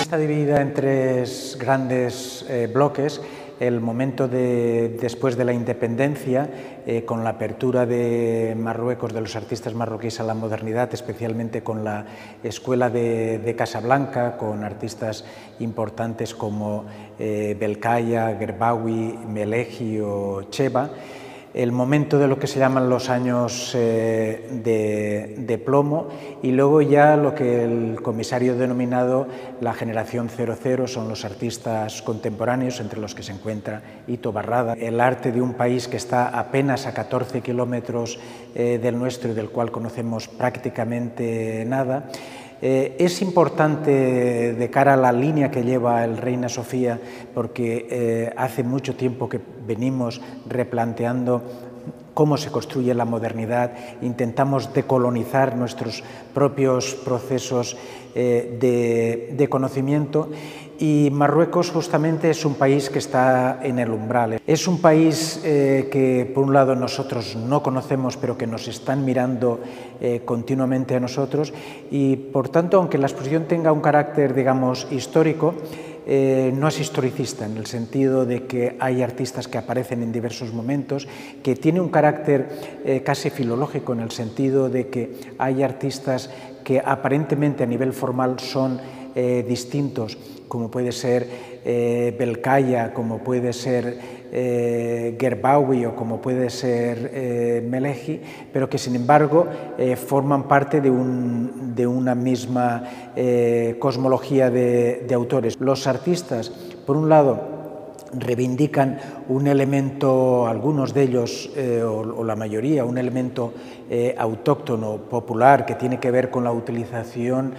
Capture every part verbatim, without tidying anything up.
está dividida en tres grandes eh, bloques. El momento de, después de la independencia, eh, con la apertura de Marruecos, de los artistas marroquíes a la modernidad, especialmente con la escuela de, de Casablanca, con artistas importantes como eh, Belkaya, Gerbaoui, Melehi o Cheba. El momento de lo que se llaman los años eh, de, de plomo, y luego ya lo que el comisario ha denominado la generación cero cero, son los artistas contemporáneos, entre los que se encuentra Ito Barrada. El arte de un país que está apenas a catorce kilómetros eh, del nuestro y del cual conocemos prácticamente nada. Eh, es importante de cara a la línea que lleva el Reina Sofía, porque eh, hace mucho tiempo que venimos replanteando cómo se construye la modernidad, intentamos decolonizar nuestros propios procesos eh, de, de conocimiento, y Marruecos justamente es un país que está en el umbral. Es un país eh, que por un lado nosotros no conocemos, pero que nos están mirando eh, continuamente a nosotros, y por tanto, aunque la exposición tenga un carácter, digamos, histórico, Eh, no es historicista, en el sentido de que hay artistas que aparecen en diversos momentos, que tiene un carácter eh, casi filológico, en el sentido de que hay artistas que aparentemente a nivel formal son eh, distintos, como puede ser eh, Belkaya, como puede ser eh, Gerbaoui o como puede ser eh, Melehi, pero que sin embargo eh, forman parte de, un, de una misma eh, cosmología de, de autores. Los artistas, por un lado, reivindican un elemento, algunos de ellos, eh, o, o la mayoría, un elemento eh, autóctono, popular, que tiene que ver con la utilización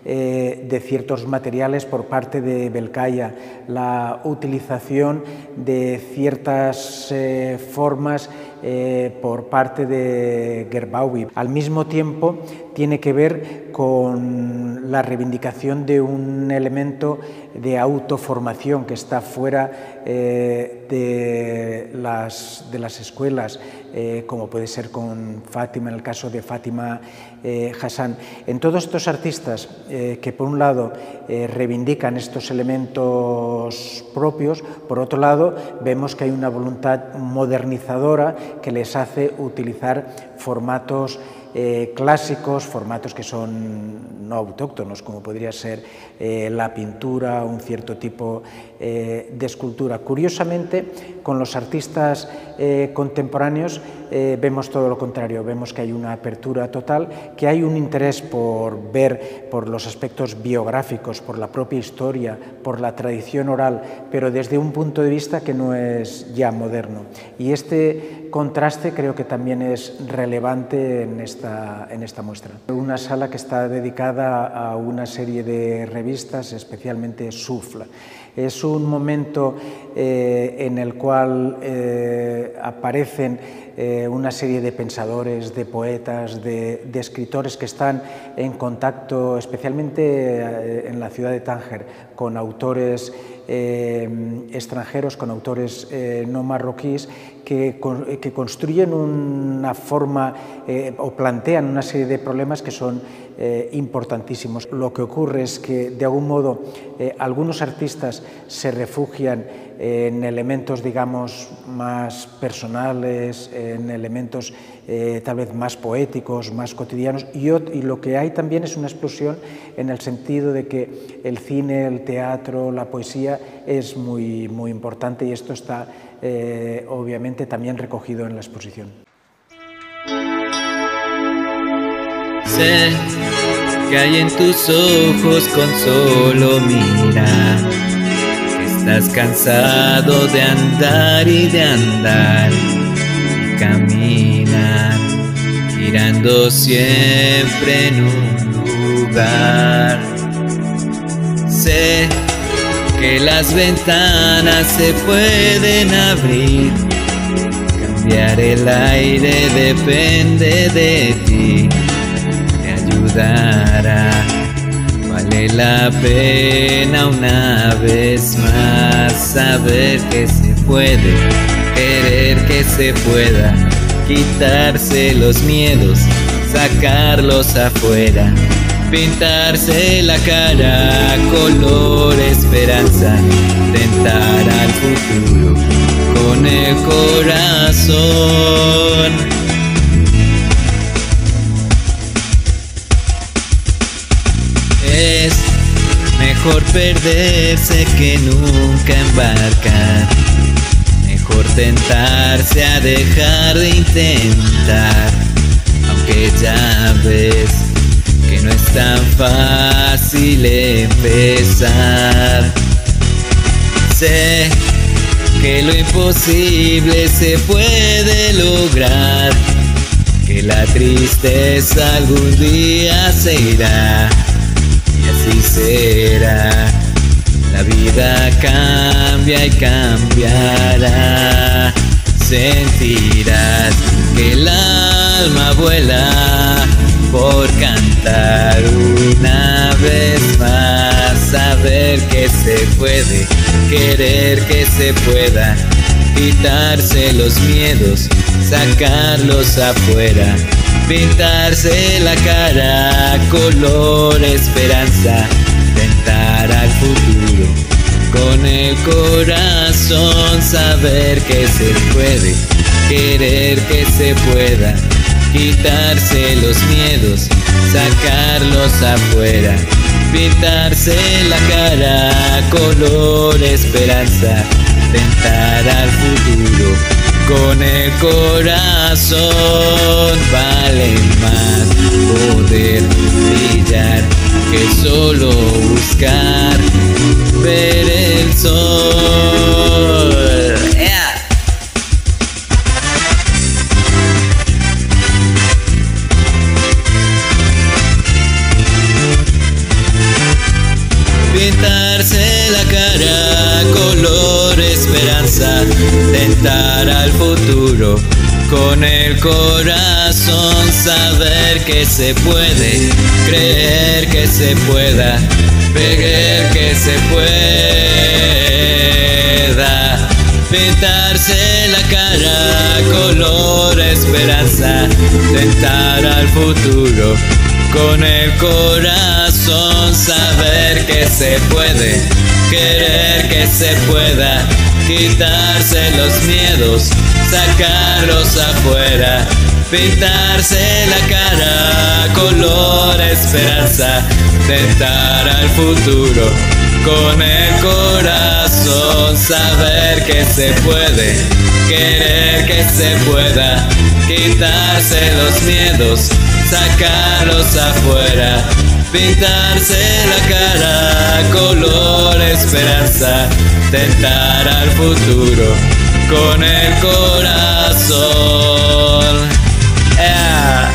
eh, de ciertos materiales por parte de Belkaya, la utilización de ciertas eh, formas eh, por parte de Gerbaoui. Al mismo tiempo, tiene que ver con la reivindicación de un elemento de autoformación que está fuera eh, de, las, de las escuelas, eh, como puede ser con Fátima, en el caso de Fátima eh, Hassan. En todos estos artistas eh, que por un lado eh, reivindican estos elementos propios, por otro lado vemos que hay una voluntad modernizadora que les hace utilizar formatos Eh, clásicos, formatos que son no autóctonos, como podría ser eh, la pintura, un cierto tipo eh, de escultura. Curiosamente, con los artistas eh, contemporáneos eh, vemos todo lo contrario, vemos que hay una apertura total, que hay un interés por ver por los aspectos biográficos, por la propia historia, por la tradición oral, pero desde un punto de vista que no es ya moderno. Y este contraste creo que también es relevante en esta, en esta muestra. Una sala que está dedicada a una serie de revistas, especialmente Souffle. Es un momento eh, en el cual eh, aparecen eh, una serie de pensadores, de poetas, de, de escritores que están en contacto, especialmente eh, en la ciudad de Tánger, con autores eh, extranjeros, con autores eh, no marroquíes, que, que construyen una forma eh, o plantean una serie de problemas que son eh, importantísimos. Lo que ocurre es que, de algún modo, eh, algunos artistas se refugian en elementos, digamos, más personales, en elementos eh, tal vez más poéticos, más cotidianos, y, y lo que hay también es una explosión en el sentido de que el cine, el teatro, la poesía es muy, muy importante, y esto está eh, obviamente también recogido en la exposición. Sé que hay en tus ojos con solo mirar, estás cansado de andar y de andar y caminar, girando siempre en un lugar. Sé que las ventanas se pueden abrir, cambiar el aire depende de ti, te ayudará. Vale la pena una vez más saber que se puede, querer que se pueda, quitarse los miedos, sacarlos afuera, pintarse la cara color esperanza, tentar al futuro con el corazón. Es mejor perderse que nunca embarcar, mejor tentarse a dejar de intentar, aunque ya ves que no es tan fácil empezar. Sé que lo imposible se puede lograr, que la tristeza algún día se irá, y así será. La vida cambia y cambiará. Sentirás que el alma vuela por cantar una vez más. Saber que se puede, querer que se pueda, quitarse los miedos, sacarlos afuera, pintarse la cara color esperanza, tentar al futuro con el corazón. Saber que se puede, querer que se pueda, quitarse los miedos, sacarlos afuera, pintarse la cara color esperanza, tentar al futuro con el corazón. Vale más poder brillar que solo buscar ver el sol. Yeah. Pintarse la cara color esperanza, tentar al futuro con el corazón. Saber que se puede, creer que se pueda, pegar que se pueda, pintarse la cara color esperanza, tentar al futuro con el corazón. Saber que se puede, querer que se pueda, quitarse los miedos, sacarlos afuera, pintarse la cara color esperanza, tentar al futuro con el corazón. Saber que se puede, querer que se pueda, quitarse los miedos, sacarlos afuera, pintarse la cara color esperanza, tentar al futuro con el corazón. Yeah.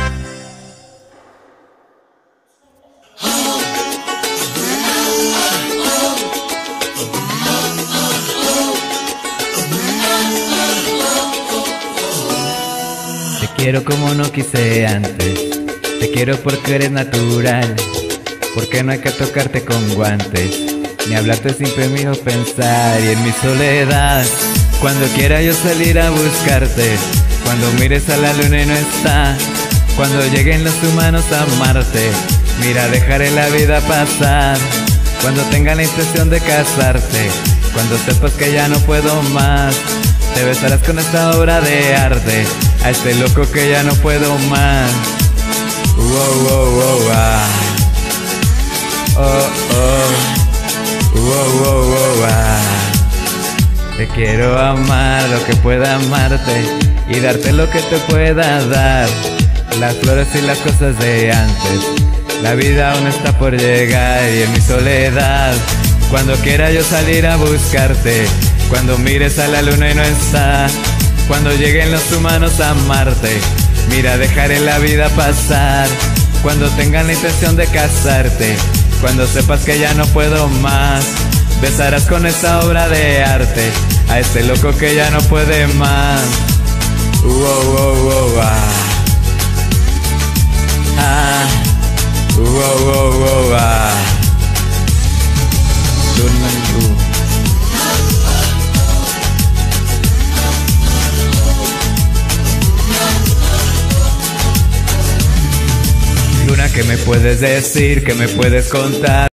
Te quiero como no quise antes, te quiero porque eres natural, porque no hay que tocarte con guantes, ni hablarte siempre me hizo pensar. Y en mi soledad, cuando quiera yo salir a buscarte, cuando mires a la luna y no está, cuando lleguen los humanos a amarte, mira, dejaré la vida pasar. Cuando tenga la intención de casarte, cuando sepas que ya no puedo más, te besarás con esta obra de arte, a este loco que ya no puedo más. Wow, wow, wow, ah. Oh, oh. Wow, wow, wow, ah. Te quiero amar, lo que pueda amarte, y darte lo que te pueda dar, las flores y las cosas de antes. La vida aún está por llegar, y en mi soledad, cuando quiera yo salir a buscarte, cuando mires a la luna y no está, cuando lleguen los humanos a amarte, mira, dejaré la vida pasar. Cuando tengan la intención de casarte, cuando sepas que ya no puedo más, besarás con esta obra de arte, a este loco que ya no puede más. Wow, wow, wow, ah. Ah. Wow, wow, wow, ah. Luna, Luna, ¿qué me puedes decir? ¿Qué me puedes contar?